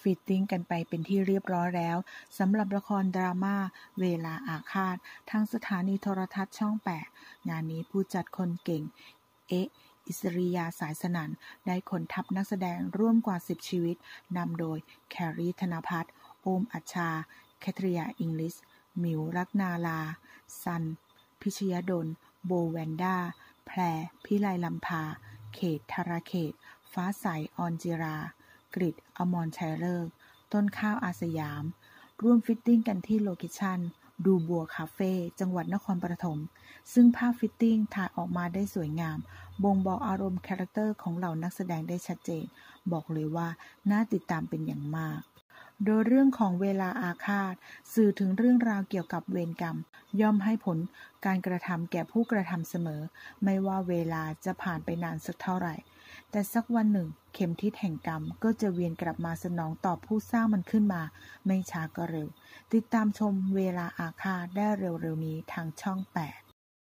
ฟิตติ้งกันไปเป็นที่เรียบร้อยแล้วสำหรับละครดราม่าเวลาอาฆาตทางสถานีโทรทัศน์ช่อง 8 งานนี้ผู้จัดคนเก่งอิสริยาสายสนั่นได้ขนทัพนักแสดงร่วมกว่า10ชีวิตนำโดยแครีธนภัทรโอมอัชชาแคทริยาอิงลิสหมิวรักนาลาซันพิชยดลโบแวนด้าแพรพิไลลำพาเขตธาราเขตฟ้าใสออนจิรากฤษอมรชัยฤกษ์ต้นข้าวอาสยามร่วมฟิตติ้งกันที่โลเคชั่นดูบัวคาเฟ่จังหวัดนครปฐมซึ่งภาพฟิตติ้งถ่ายออกมาได้สวยงามบ่งบอกอารมณ์คาแรคเตอร์ของเหล่านักแสดงได้ชัดเจนบอกเลยว่าน่าติดตามเป็นอย่างมากโดยเรื่องของเวลาอาฆาตสื่อถึงเรื่องราวเกี่ยวกับเวรกรรมย่อมให้ผลการกระทำแก่ผู้กระทำเสมอไม่ว่าเวลาจะผ่านไปนานสักเท่าไหร่แต่สักวันหนึ่งเข็มทิศแห่งกรรมก็จะเวียนกลับมาสนองตอบผู้สร้างมันขึ้นมาไม่ช้าก็เร็วติดตามชมเวลาอาฆาตได้เร็วๆนี้ทางช่อง 8